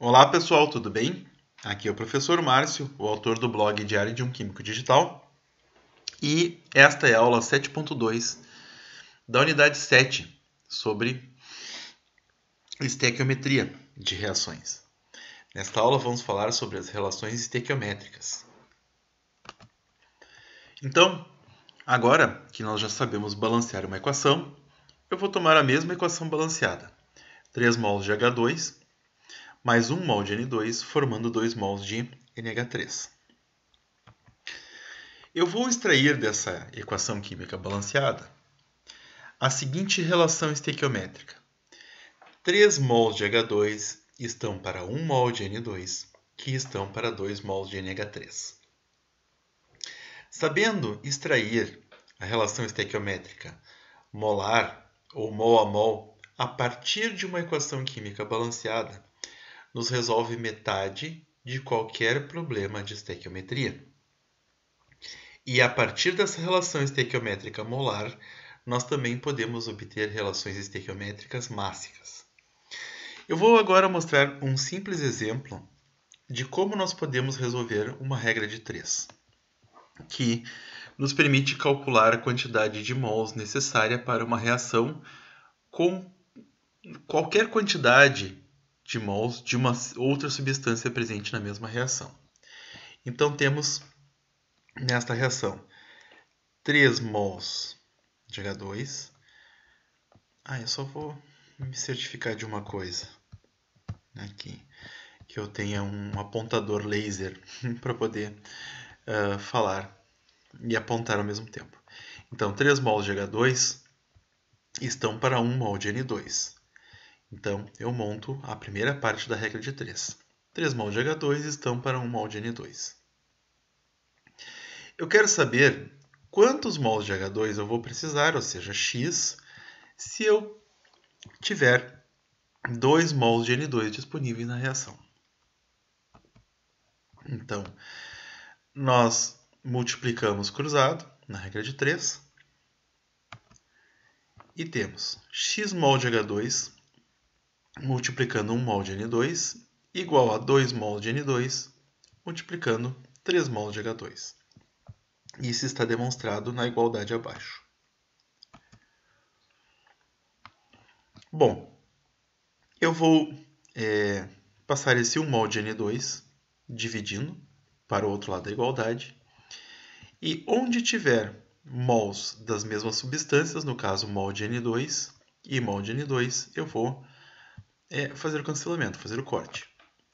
Olá pessoal, tudo bem? Aqui é o professor Márcio, o autor do blog Diário de um Químico Digital, e esta é a aula 7.2 da unidade 7 sobre estequiometria de reações. Nesta aula vamos falar sobre as relações estequiométricas. Então, agora que nós já sabemos balancear uma equação, eu vou tomar a mesma equação balanceada, 3 mols de H2 mais 1 mol de N2, formando 2 mols de NH3. Eu vou extrair dessa equação química balanceada a seguinte relação estequiométrica. 3 mols de H2 estão para 1 mol de N2, que estão para 2 mols de NH3. Sabendo extrair a relação estequiométrica molar ou mol a mol a partir de uma equação química balanceada, nos resolve metade de qualquer problema de estequiometria. E a partir dessa relação estequiométrica molar, nós também podemos obter relações estequiométricas mássicas. Eu vou agora mostrar um simples exemplo de como nós podemos resolver uma regra de 3, que nos permite calcular a quantidade de mols necessária para uma reação com qualquer quantidade de mols de uma outra substância presente na mesma reação. Então temos nesta reação 3 mols de H2. Eu só vou me certificar de uma coisa aqui, que eu tenha um apontador laser para poder falar e apontar ao mesmo tempo. Então 3 mols de H2 estão para 1 mol de N2. Então, eu monto a primeira parte da regra de 3. 3 mols de H2 estão para 1 mol de N2. Eu quero saber quantos mols de H2 eu vou precisar, ou seja, X, se eu tiver 2 mols de N2 disponíveis na reação. Então, nós multiplicamos cruzado na regra de 3 e temos X mol de H2 multiplicando 1 mol de N2 igual a 2 mols de N2 multiplicando 3 mols de H2. Isso está demonstrado na igualdade abaixo. Bom, eu vou passar esse 1 mol de N2 dividindo para o outro lado da igualdade. E onde tiver mols das mesmas substâncias, no caso mol de N2 e mol de N2, eu vou fazer o cancelamento, fazer o corte.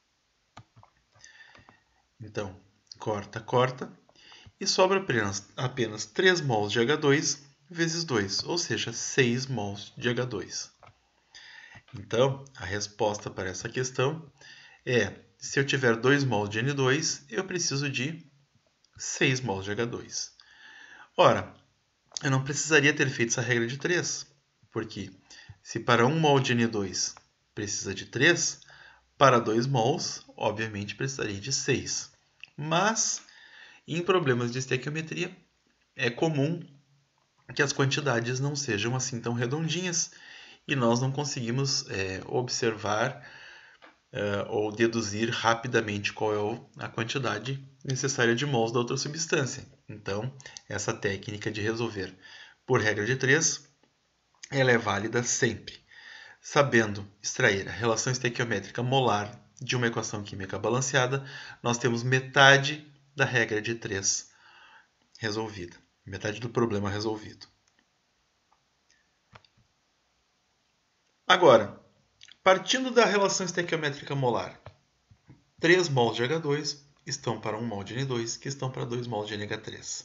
Então, corta, corta. E sobra apenas 3 mols de H2 vezes 2, ou seja, 6 mols de H2. Então, a resposta para essa questão é, se eu tiver 2 mols de N2, eu preciso de 6 mols de H2. Ora, eu não precisaria ter feito essa regra de 3, porque se para 1 mol de N2 precisa de 3, para 2 mols, obviamente, precisaria de 6. Mas em problemas de estequiometria, é comum que as quantidades não sejam assim tão redondinhas e nós não conseguimos observar ou deduzir rapidamente qual é a quantidade necessária de mols da outra substância. Então, essa técnica de resolver por regra de 3, ela é válida sempre. Sabendo extrair a relação estequiométrica molar de uma equação química balanceada, nós temos metade da regra de 3 resolvida. Metade do problema resolvido. Agora, partindo da relação estequiométrica molar, 3 mols de H2 estão para 1 mol de N2, que estão para 2 mols de NH3.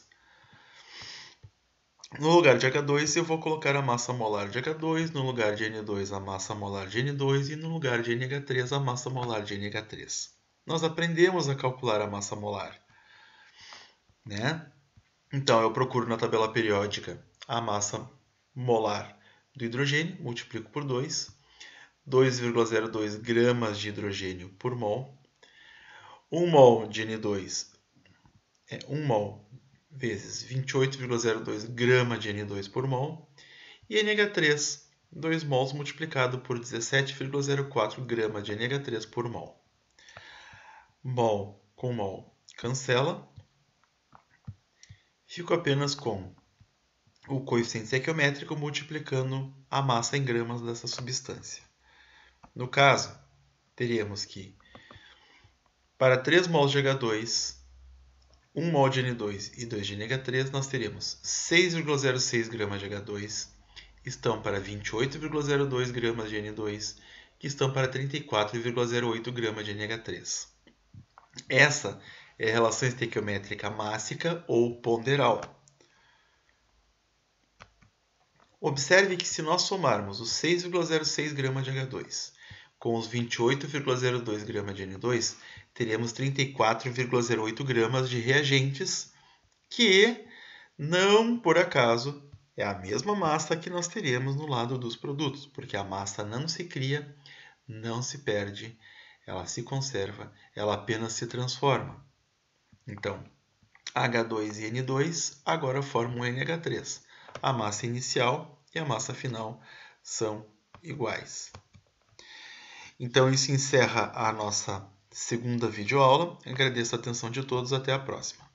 No lugar de H2, eu vou colocar a massa molar de H2, no lugar de N2, a massa molar de N2 e no lugar de NH3, a massa molar de NH3. Nós aprendemos a calcular a massa molar, né? Então, eu procuro na tabela periódica a massa molar do hidrogênio, multiplico por 2, 2,02 gramas de hidrogênio por mol. 1 mol de N2 é 1 mol vezes 28,02 gramas de N2 por mol. E NH3, 2 mols multiplicado por 17,04 gramas de NH3 por mol. Mol com mol cancela. Fico apenas com o coeficiente estequiométrico multiplicando a massa em gramas dessa substância. No caso, teríamos que para 3 mols de H2, 1 mol de N2 e 2 de NH3, nós teríamos 6,06 gramas de H2, estão para 28,02 gramas de N2, que estão para 34,08 gramas de NH3. Essa é a relação estequiométrica mássica ou ponderal. Observe que se nós somarmos os 6,06 gramas de H2 com os 28,02 gramas de N2, teremos 34,08 gramas de reagentes, que não por acaso é a mesma massa que nós teremos no lado dos produtos, porque a massa não se cria, não se perde, ela se conserva, ela apenas se transforma. Então, H2 e N2 agora formam NH3. A massa inicial e a massa final são iguais. Então, isso encerra a nossa segunda videoaula. Agradeço a atenção de todos. Até a próxima.